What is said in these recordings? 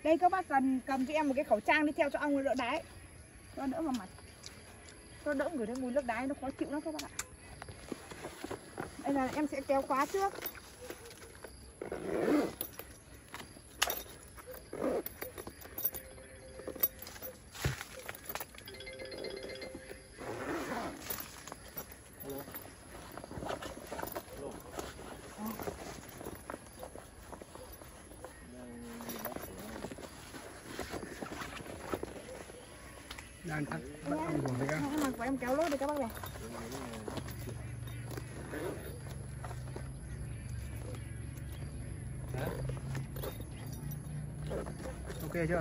Đây các bác cần cầm cho em một cái khẩu trang đi theo cho ong nó đỡ đái, cho đỡ vào mặt, cho đỡ ngửi thấy mùi nước đái, nó khó chịu lắm các bác ạ. Đây là em sẽ kéo khóa trước. Đang cắt bắt ong của mình. Mặt của em kéo lốt đi các bác này. Ok chưa?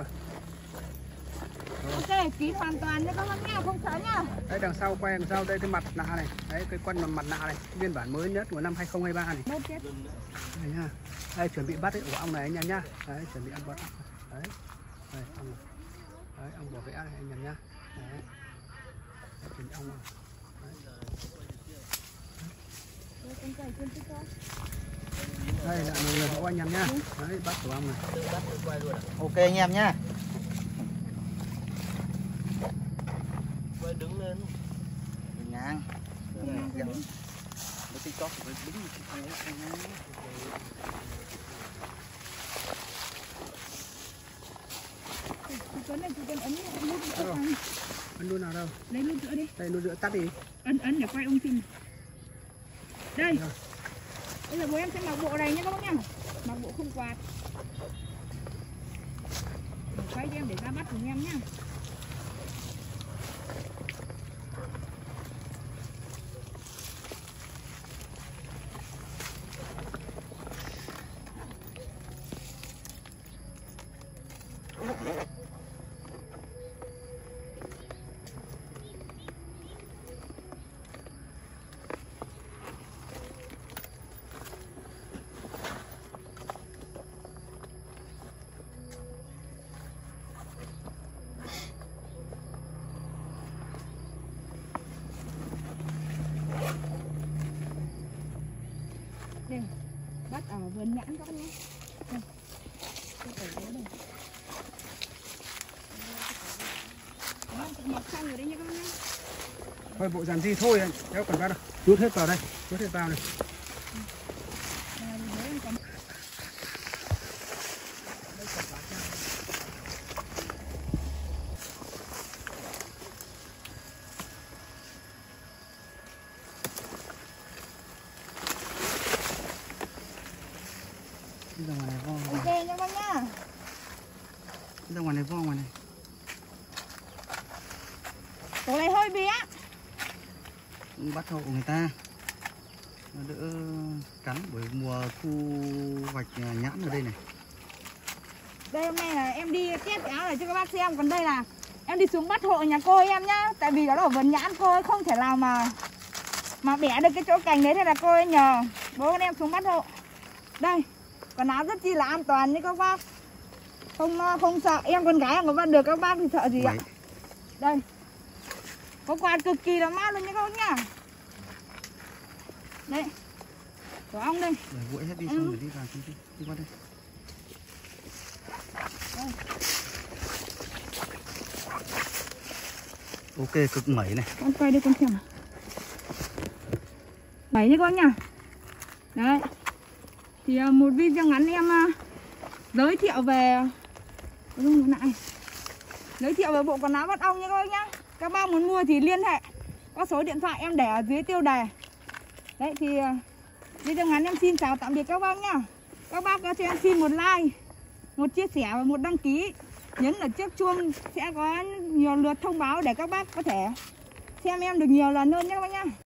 Ok, kín hoàn toàn nha các bác nha, không sợ nhá. Đấy đằng sau quay đằng sau đây cái mặt nạ này. Đấy cái quân mặt nạ này, phiên bản mới nhất của năm 2023 này. Đốt chết. Đây nha. Đây chuẩn bị bắt cái ổ ong này anh em nhá. Đấy chuẩn bị ăn bắt. Đấy. Đây ong. Đấy ong bỏ vẽ này anh em nhá. Đấy. Đấy, chuẩn bị ong này. Đây là người của anh em nhá. Đấy bắt của ong này. Ok anh em nhá. Quay đứng lên. Ngang. Nó TikTok phải đứng Tuấn này, Tuấn ấn nút nữa. Ấn nút nào đâu? Lấy nút nữa đi. Đây nút nữa tắt đi. Ấn để quay ung tin. Đây. Bây giờ bố em sẽ mặc bộ này nhé các bác nhá. Mặc bộ không quạt. Để quay cho em để ra bắt cùng em nhá. Đây, bắt ở vườn nhãn các bác nhé. Đây, cái cổ đây. Đó, mặc xong rồi đấy nha các bác nhé. Thôi bộ dàn di thôi anh, kéo cần bắt đâu. Rút hết vào đây, rút hết vào này. Ra ngoài này vo. Ok nha bác nhá. Ra ngoài này vo ngoài này. Cổ này hơi bé. Bắt hộ người ta nó đỡ cắn bởi mùa thu hoạch nhãn ở đây này. Đây hôm nay là em đi test áo này cho các bác xem. Còn đây là em đi xuống bắt hộ nhà cô em nhá. Tại vì đó là vườn nhãn, cô ấy không thể nào mà bẻ được cái chỗ cành đấy. Thế là cô ấy nhờ bố con em xuống bắt hộ. Đây, quần áo rất chi là an toàn như các bác. Không sợ, em con gái không bắt được, các bác thì sợ gì ạ? Đây, có quạt cực kỳ là mát luôn nha các bác nhá. Đấy, của ong đây. Để vội hết đi xong rồi đi vào đi qua đây. Ok cực mẩy này. Con quay đây con xem nào. Mẩy nha con nhá. Đấy. Thì một video ngắn em giới thiệu về bộ quần áo bắt ong nha các bác nhá. Các bác muốn mua thì liên hệ, có số điện thoại em để ở dưới tiêu đề. Đấy thì video ngắn em xin chào tạm biệt các bác nhá. Các bác cho em xin một like, một chia sẻ và một đăng ký. Nhấn ở chiếc chuông sẽ có nhiều lượt thông báo để các bác có thể xem em được nhiều lần hơn nhé các bác nhá.